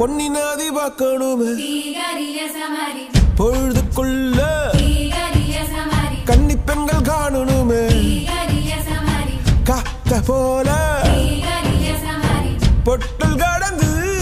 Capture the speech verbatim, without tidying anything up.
பொன்னி நாதி பார்க்கணுமே பொழுதுக்குள்ள கன்னி பெண்கள் காணணுமே காத்த போல பொட்டல் கடந்து